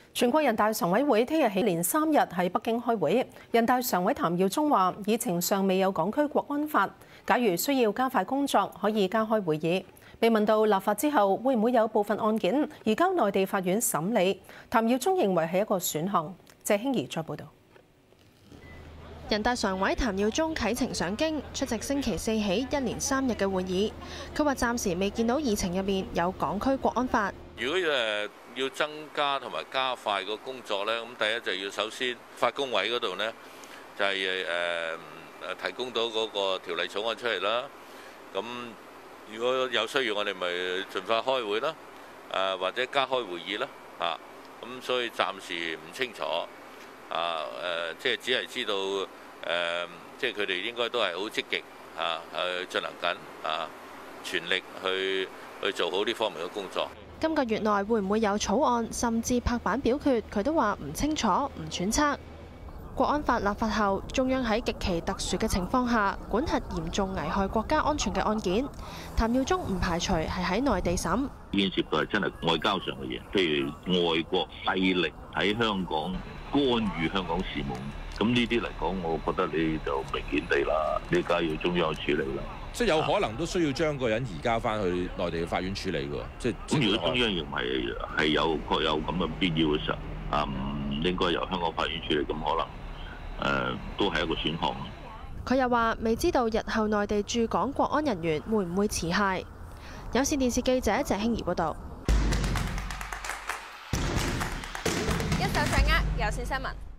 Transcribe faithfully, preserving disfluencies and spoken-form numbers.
全國人大常委會聽日起連三日喺北京開會。人大常委譚耀宗話：議程上未有港區國安法，假如需要加快工作，可以加開會議。被問到立法之後會唔會有部分案件移交內地法院審理，譚耀宗認為係一個選項。謝興怡再報導。 人大常委譚耀宗啟程上京出席星期四起一連三日嘅會議。佢話暫時未見到議程入面有港區國安法。 如果誒要增加同埋加快個工作呢，咁第一就要首先法工委嗰度呢，就係誒誒提供到嗰個條例草案出嚟啦。咁如果有需要，我哋咪盡快開會啦，誒或者加開會議啦，嚇。咁所以暫時唔清楚，啊誒，即係只係知道誒，即係佢哋應該都係好積極嚇去進行緊啊，全力去去做好呢方面嘅工作。 今個月內會唔會有草案，甚至拍板表決，佢都話唔清楚、唔揣測。國安法立法後，中央喺極其特殊嘅情況下管轄嚴重危害國家安全嘅案件，譚耀宗唔排除係喺內地審。 牽涉到係真係外交上嘅嘢，譬如外國勢力喺香港干預香港事務，咁呢啲嚟講，我覺得你就明顯地啦，呢家要中央處理啦。即係有可能都需要將個人移交翻去內地嘅法院處理嘅，即係咁。如果中央認為係有確有咁嘅必要嘅時候，啊唔應該由香港法院處理，咁可能誒、呃、都係一個選項。 佢又話未知道日後內地駐港國安人員會唔會持械。有線電視記者謝興怡報導。 一手掌握有線新聞。